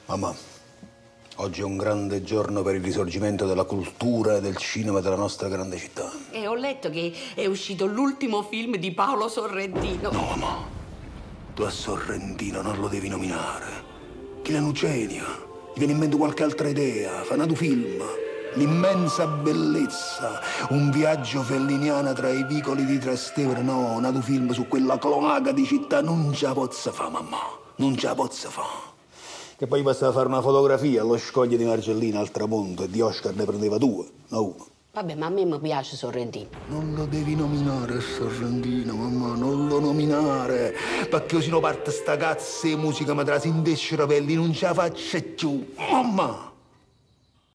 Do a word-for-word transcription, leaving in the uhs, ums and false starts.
Mamma, oggi è un grande giorno per il risorgimento della cultura e del cinema della nostra grande città. E ho letto che è uscito l'ultimo film di Paolo Sorrentino. No, mamma, tu a Sorrentino non lo devi nominare. Chi è Nucenia? Gli viene in mente qualche altra idea, fa un film. L'immensa bellezza, un viaggio felliniano tra i vicoli di Trastevere, no, un film su quella cloaca di città, non ce la posso fa, mamma, non ce la posso fa. Che poi bastava fare una fotografia allo scoglio di Margellina al tramonto e di Oscar ne prendeva due, no uno. Vabbè, ma a me mi piace Sorrentino. Non lo devi nominare Sorrentino, mamma, non lo nominare, perché se no parte sta cazzo di musica, ma te la si indesce i capelli, non ce la faccio più, mamma.